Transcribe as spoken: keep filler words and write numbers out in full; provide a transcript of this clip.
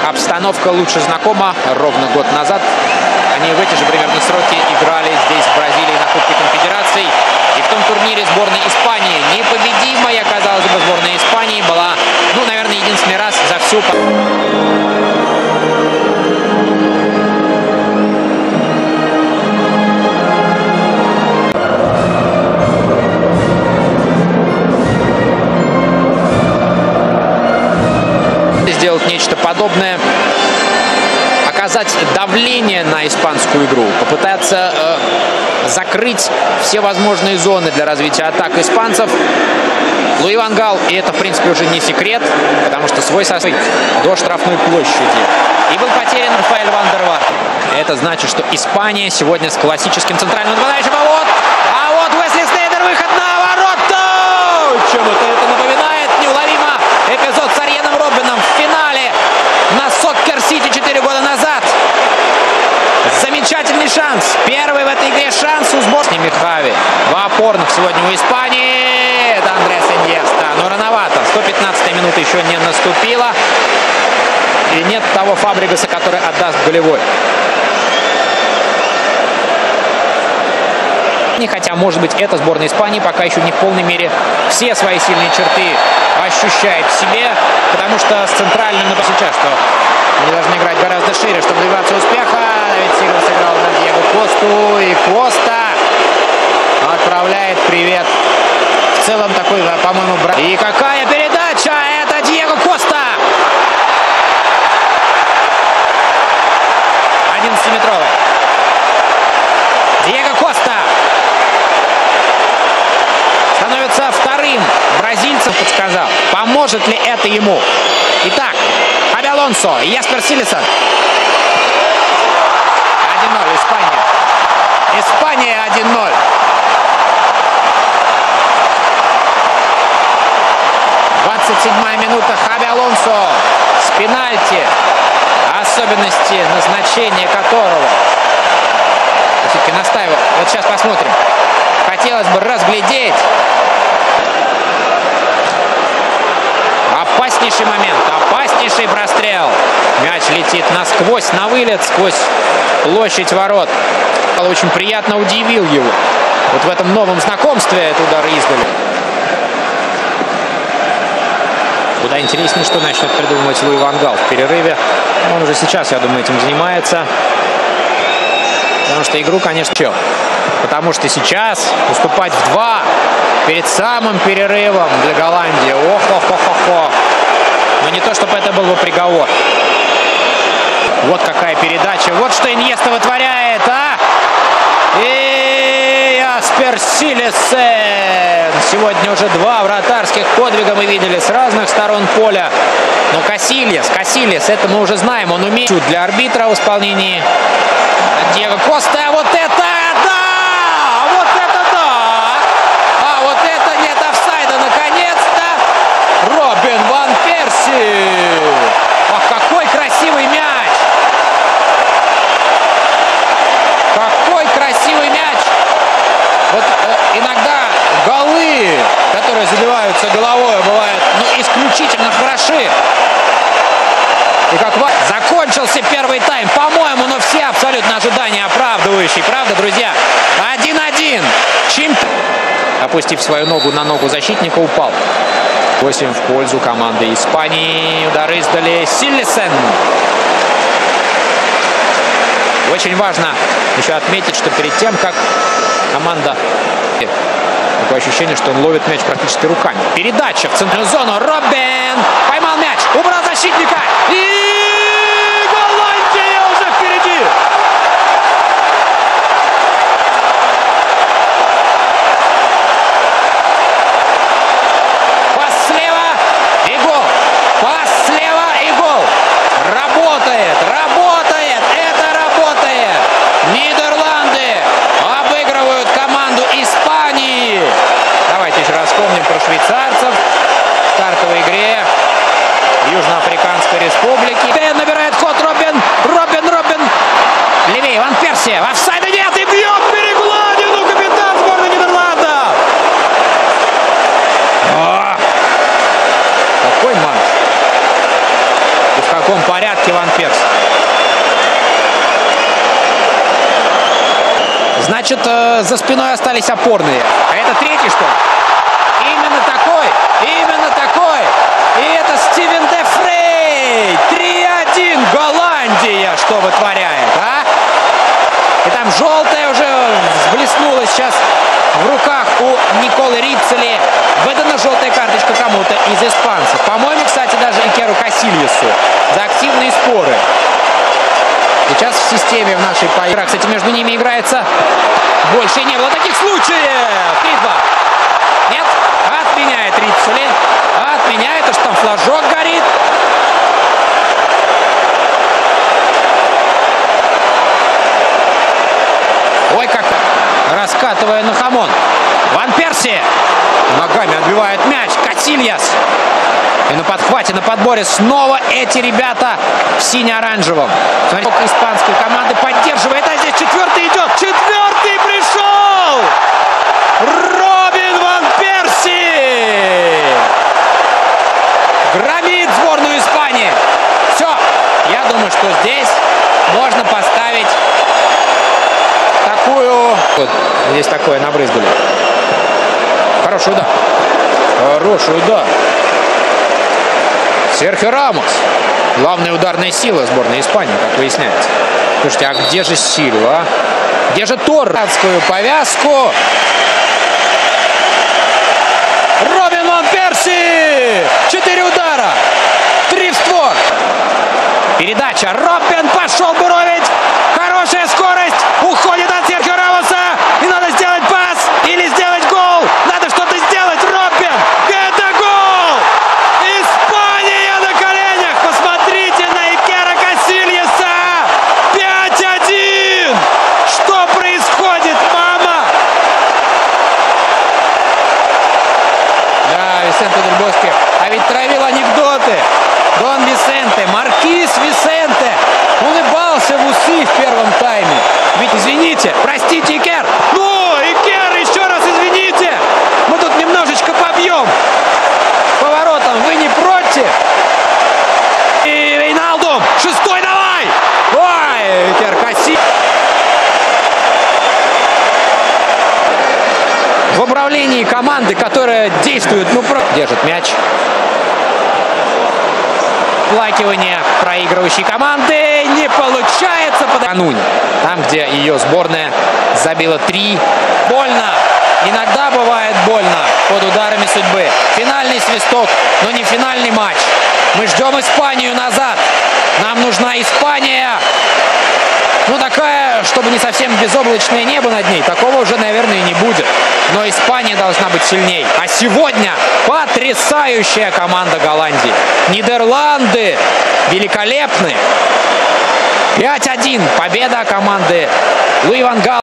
Обстановка лучше знакома. Ровно год назад они в эти же примерно сроки играли здесь, в Бразилии, на Кубке Конфедераций. И в том турнире сборная Испании, непобедимая, казалось бы, сборная Испании, была, ну, наверное, единственный раз за всю... сделать нечто подобное, оказать давление на испанскую игру, попытаться э, закрыть все возможные зоны для развития атак испанцев. Луи ван Гал, и это, в принципе, уже не секрет, потому что свой состав до штрафной площади. И был потерян Рафаэль ван дер Варт. Это значит, что Испания сегодня с классическим центральным нападающим. А вот, а вот Уэсли Снейдер, выход на ворота! Чем-то это напоминает неуловимо эпизод с Арьеном Роббином в финале на Соккер-Сити четыре года назад. Замечательный шанс. Первый в этой игре шанс у сборной Михави. Два опорных сегодня у Испании. Это Андреас Иньеста. Но рановато. сто пятнадцатая минута еще не наступила. И нет того Фабрегаса, который отдаст голевой. Хотя, может быть, эта сборная Испании пока еще не в полной мере все свои сильные черты ощущает в себе, потому что с центральным сейчас, что они должны играть гораздо шире, чтобы добиваться успеха. Давид Сигал сыграл на Диего Косту, и Коста отправляет привет. В целом такой, по-моему, брат. И какая передача! Это Диего Коста! одиннадцатиметровый. Диего Коста становится вторым бразильцем, подсказал. Поможет ли это ему? Итак, Хаби Алонсо и Яспер Силисон. один ноль, Испания. Испания один ноль. двадцать седьмая минута. Хаби Алонсо с пенальти. Особенности назначения которого. Все-таки настаивал. Вот сейчас посмотрим. Хотелось бы разглядеть. Опаснейший момент, опаснейший прострел. Мяч летит насквозь, на вылет, сквозь площадь ворот. Очень приятно удивил его. Вот в этом новом знакомстве этот удар издали. Куда интереснее, что начнет придумывать Луи ван Гал в перерыве. Он уже сейчас, я думаю, этим занимается. Потому что игру, конечно, чел. Потому что сейчас уступать в два перед самым перерывом для Голландии. Ох-ох-ох-ох-ох. Но не то, чтобы это был бы приговор. Вот какая передача. Вот что Иньеста вытворяет, а! И Яспер Силисон. Сегодня уже два вратарских подвига мы видели с разных сторон поля. Но Касильес, Касильес, это мы уже знаем. Он умеет для арбитра в исполнении Диего Коста. Вот это да! Вот это да! А вот это нет офсайда, наконец-то! Робин ван Перси! Ах, какой красивый мяч! Какой красивый мяч! Вот э, иногда голы, которые забиваются головой, бывают ну, исключительно хороши. И как закончился первый тайм, по-моему, но все абсолютно ожидания оправдывающие. Правда, друзья? один-один. Чемпион. Опустив свою ногу на ногу защитника, упал. восемь в пользу команды Испании. Удар издали Силисон. Очень важно еще отметить, что перед тем, как команда... Такое ощущение, что он ловит мяч практически руками. Передача в центральную зону. Робин поймал мяч, убрал защитника. И Голландия уже впереди. Пас слева и гол. Пас слева и гол. Работает, работает, это работает. Нидерланды обыгрывают команду Испании. Давайте еще раз вспомним про швейцарцев в стартовой игре Южноафриканской Республики. Набирает ход Робин, Робин, Робин. Левее, Ван Перси. Офсайда нет и бьет перекладину капитан сборной Нидерландов. О! Какой матч. И в таком порядке Ван Перси. Значит, за спиной остались опорные. А это третий, что ли? Именно такой, именно такой. И это Стивен де Фрей. три один. Голландия что вытворяет, а? И там желтая уже взблеснула сейчас в руках у Николы Риццоли. Выдана желтая карточка кому-то из испанцев. По-моему, кстати, даже Икеру Касильясу за активные споры. Сейчас в системе в нашей поигре, кстати, между ними играется. Больше не было таких случаев. три-два. Нет, отменяет Риццоли. Отменяет, аж там флажок горит. Ой, как раскатывая на хамон. Ван Перси ногами отбивает мяч. Касильяс. И на подхвате, на подборе снова эти ребята в сине-оранжевом. Смотрите, как испанская команда поддерживает. А здесь четвертый идет. Четвертый пришел! Робин Ван Перси! Громит сборную Испании. Все. Я думаю, что здесь можно поставить такую... Вот здесь такое набрызгали. Хороший удар. Хороший удар. Серхио Рамос. Главная ударная сила сборной Испании, как выясняется. Слушайте, а где же Сильва? Где же Торренскую повязку? Робин Ван Перси! Четыре удара. Три в створ. Передача. Робин пошел буровить. Хорошая скорость. Уходит от Серхио Рамоса. И надо сделать пас. Или сделать гол. Надо что-то сделать. Робин. Это гол! Испания на коленях. Посмотрите на Икера Касильяса. пять один. Что происходит, мама? Да, Висенте Дель Боске. А ведь травил анекдоты. Дон Висенте, Маркиз Висенте. Улыбался в усы в первом тайме. Ведь извините, простите, Икер. Ну, Икер, еще раз извините. Мы тут немножечко побьем. Поворотом вы не против? И Вейналдум. Шестой давай. Ой, Икер Касси. В управлении команды, которая действует, ну, про... держит мяч. Плакивание проигрывающей команды не получается. Накануне, там, где ее сборная забила три. Больно. Иногда бывает больно под ударами судьбы. Финальный свисток, но не финальный матч. Мы ждем Испанию назад. Нам нужна Испания. Ну, такая, чтобы не совсем безоблачное небо над ней. Такого уже, наверное, и не будет. Но Испания должна быть сильней. А сегодня потрясающая команда Голландии. Нидерланды великолепны. пять один. Победа команды Луи ван Гал.